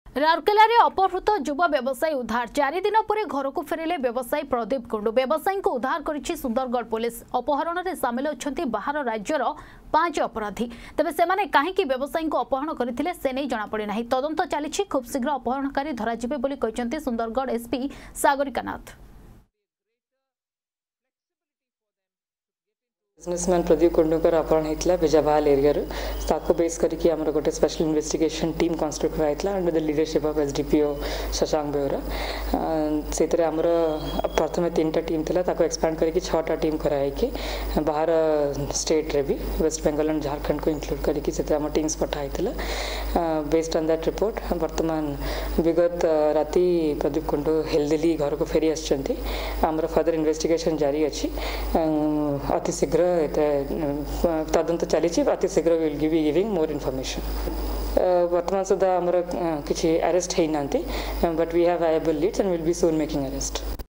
राउरकेला अपहृत युवा व्यवसायी उद्धार 4 दिन पर घर को फेरिले व्यवसायी प्रदीप कुंडू व्यवसायी को उद्धार करिछि सुंदरगढ़ पुलिस। अपहरण में सामिल होछन्ती बाहर राज्यर 5 अपराधी। तेबे सेमाने काहेकि व्यवसायी को अपहरण करथिले से नै जणा पड़े नाही। तदंत चलिछि। खूब शीघ्र अपहरणकारी धरा जिबे बोली कहिसन्ती सुंदरगढ़ एसपी सागरिका नाथ। बिजनेसमैन प्रदीप कुंडूकर अपहरण होता बिजाबाल एरिया ताको बेस करके आमर गोटे स्पेशल इन्वेस्टिगेशन टीम कन्स्टिट्यूट कराइला under the leadership of SDPO Shashank Behera से आमर प्रथम 3टा टीम थिला ताको एक्सपैंड करके 6टा टीम कराई बाहर स्टेट रे भी वेस्ट बेंगल एंड झारखंड को इंक्लूड करके से आम टीम्स पठाई बेस्ड ऑन दैट रिपोर्ट वर्तमान विगत राति प्रदीप कुंडू हेल्दीली घर को फेरी आछंती आमर फर्दर इन्वेस्टिगेशन जारी अछि अति शीघ्र तदंत चली अति शीघ्र will be giving more information. वर्तमान सुधा आमर किसी अरेस्ट होना but we have viable leads and will be soon making arrest.